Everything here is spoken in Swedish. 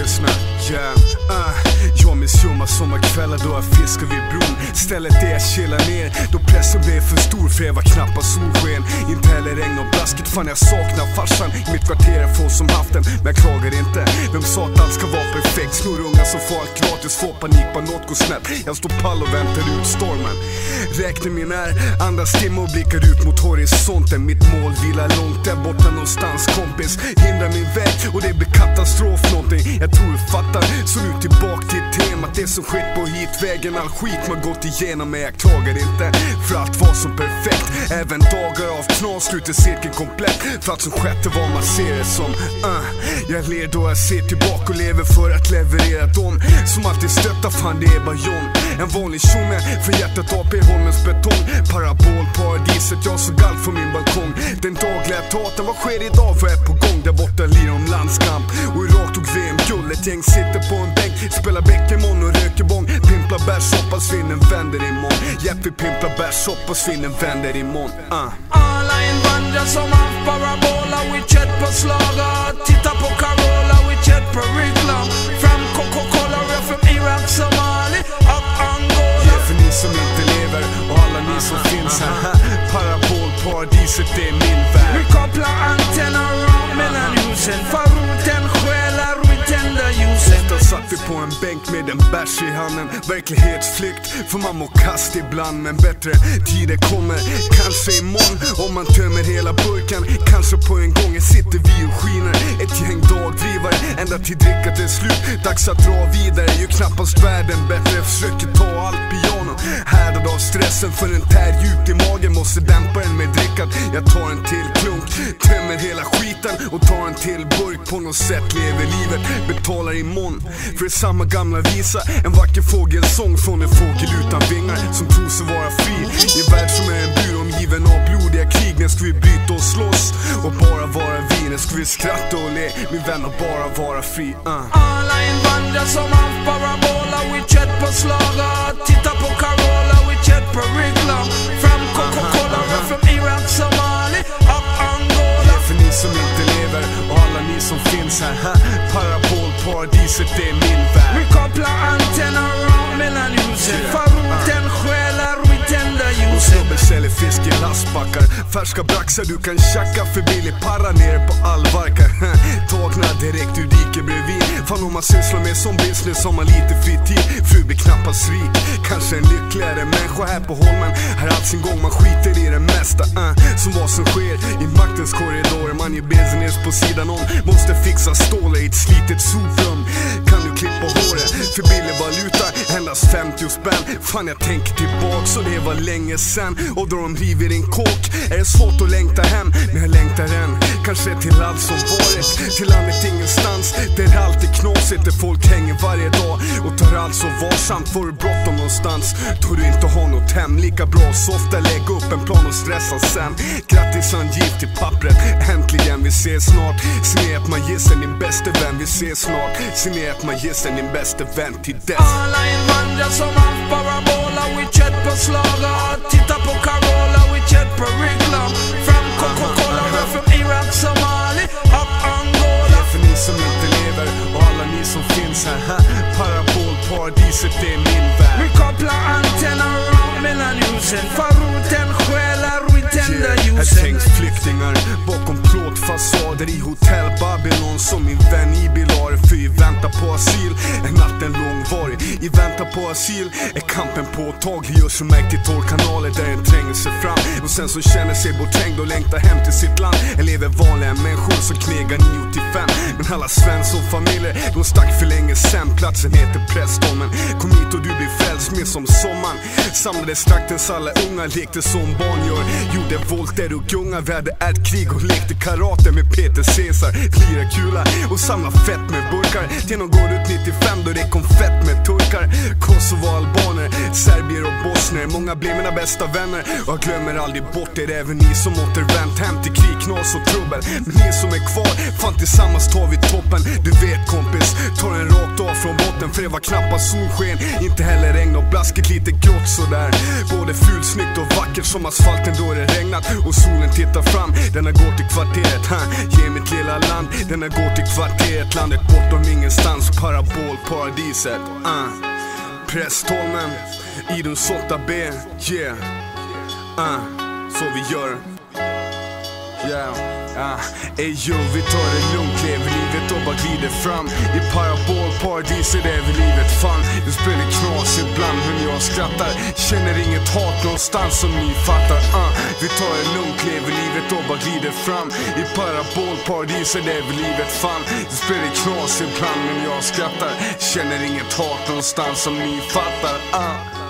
lyssna. Jag minns ljumma sommarkvällar då jag fiskar vid bron. Stället där jag chillar ner, då pressen blev för stor för jag var knappast solsken. Inte heller regn och blasket, fan jag saknar farsan. I mitt kvarter är få som haft den, men jag klagar inte. Vem sa att allt ska vara perfekt? Snorungar som får allt gratis, får panik på något går snett. Jag står pall och väntar ut stormen. Räknar min är, andas timme och blickar ut mot horisonten. Mitt mål vilar långt där borta någonstans, kompis. Hindrar min väg och det blir katastrof någonting. Jag tror du fattar, så nu tillbaka till temat. Det som skett på hitvägen, all skit man gått igenom. Men jag klagar inte, för allt var så perfekt. Även dagar av knas sluter cirkeln komplett. För allt som skett är vad man ser det som. Jag ler då jag ser tillbaka och lever för att leverera dem som alltid stöttar, fan det är bara John. En vanlig tjomme, för hjärtat AP Holmens betong. Parabolparadiset, jag såg allt från min balkong. Den dagliga taten, vad sker idag? Vad är på gång? Där borta lir om landskamp. Och Irak tog VM-guld, ett gäng sitter på en bänk. Spelar bäckemon och röker bång. Pimplar bärssoppa, svinnen vänder imorgon. Jeppy pimplar bärssoppa, svinnen vänder imorgon. Alla invandrar som haft parabola, widget på slagar. Titta på Carola, widget på reklam. Fram Coca-Cola, rör från Irak, Somali och Angola. Ja, för ni som inte lever och alla ni som finns här. Parabolparadiset, det är min värld. Vi kopplar antenner runt mellan husen. Faroten stjälar, vi tänder ljusen. Ofta satt vi på en bänk med en bärs i handen. Verklighetsflykt, för man må kast ibland. Men bättre tider kommer, kanske imorgon. Om man tömmer hela burken, kanske på en gång sitter vi och skiner. Ett gäng dagdrivare, ända till drickat är slut. Dags att dra vidare, ju knappast världen bättre. Försöker ta allt piano, härdad av stressen. För en tär djupt i magen, måste dämpa den med drickat. Jag tar en till klunk, tömmer hela skiten och tar en till burk. På något sätt lever livet, betalar imorgon. För det är samma gamla visa, en vacker fågelsång från en fågel utan vingar som tror sig vara fri. I en värld som är en bur omgiven av blodiga krig. När ska vi bryta och slåss och bara vara vi? När ska vi skratta och le, min vän, och bara vara fri. Alla invandrar som haft parabola, widget på slagar. Titta på Carola, widget på reklam. Fram Coca-Cola, rör från Irak, Somali och Angola. Ja, för ni som inte lever och alla ni som finns här. Parabolparadiset, det är min värld. Vi kopplar antenner runt mellan husen. Faroten stjälar, vi tänder ljusen. Snubben säljer fisk i lastbackar. Färska braxar du kan tjacka för billig para nere på allvarkar. Tagna direkt ur diket bredvid. Fan om man sysslar med som business har man lite fritid. Fru blir knappast rik, kanske en lyckligare människa här på Holmen. Här allt sin gång, man skiter i det mesta. Som vad som sker i maktens korridorer. Man ger business på sidan om. Måste fixa stålar i ett slitet soprum. Kan du klippa håret för billig valuta, endast 50 spänn. Fan jag tänker tillbaka så det var länge sen. Och då de river din kåk är det svårt att längta hem. Men jag längtar än, kanske till allt som varit. Till landet ingenstans, där allt är knasigt. Där folk hänger varje dag och tar allt så varsamt. Får du bråttom någonstans, då du inte har något hem. Lika bra så ofta lägg upp en plan och stressa sen. Grattis angiv till pappret, äntligen vi ses snart. Signera magissen, din bäste vän, vi ses snart. Signera magissen, din bäste vän till dess. Alla invandrar som haft parabola, widget på slagar. Titta på Carola, widget på reklam. Fram Coca-Cola, rör från Irak, Somali och Angola. Ja, för ni som inte lever och alla ni som finns här. Parabolparadiset, det är min värld. Vi kopplar antenner runt mellan husen. Faroten stjälar, vi tänder ljusen. Här tänks flyktingar bakom plåtfasader i hotell Babylon. Som min vän i Bilar, för i väntan på asyl är natten långvarig. I väntan på asyl är kampen påtaglig. Gör som märkt i torrkanaler där en tränger sig fram. Och sen så känner sig borträngd och längtar hem till sitt land. Elever vanliga människor som knegar 9-5. Men alla Svensson-familjer, de stack för länge sen. Platsen heter Prästholmen. Kom hit och du blir frälst med som sommaren. Samlades traktens alla unga, lekte som barn gör. Gjorde volter och gunga, vi hade ärtkrig och lekte karate med Peter Cesar. Lira kula och samla fett med burkar. Till någon går ut 95 då det kom fett med turkar. Kosovo-albaner, serbier och bosner. Många blev mina bästa vänner och jag glömmer aldrig bort er. Även ni som återvänt hem till krig, knas och trubbel. Men ni som är kvar, fan tillsammans tar vi toppen. Du vet kompis, tar en rakt av från botten. För det var knappast solsken, inte heller regn och blasket lite grått sådär. Både fult, snyggt och vackert som asfalten då det regnat. Och solen tittar fram, denna går till kvarteret. Ge mitt lilla land, denna går till kvarteret. Landet bortom ingenstans, parabolparadiset. Prästholmen, Idons 8B, yeah. Så vi gör. Ey yo, vi tar det lugnt, lever livet och bara glider fram. I parabolparadiset är vi livet fan. Det spelar knas ibland men jag skrattar. Känner inget hat någonstans som ni fattar. Vi tar det lugnt, lever livet och bara glider fram. I parabolparadiset är vi livet fan. Det spelar knas ibland men jag skrattar. Känner inget hat någonstans som ni fattar.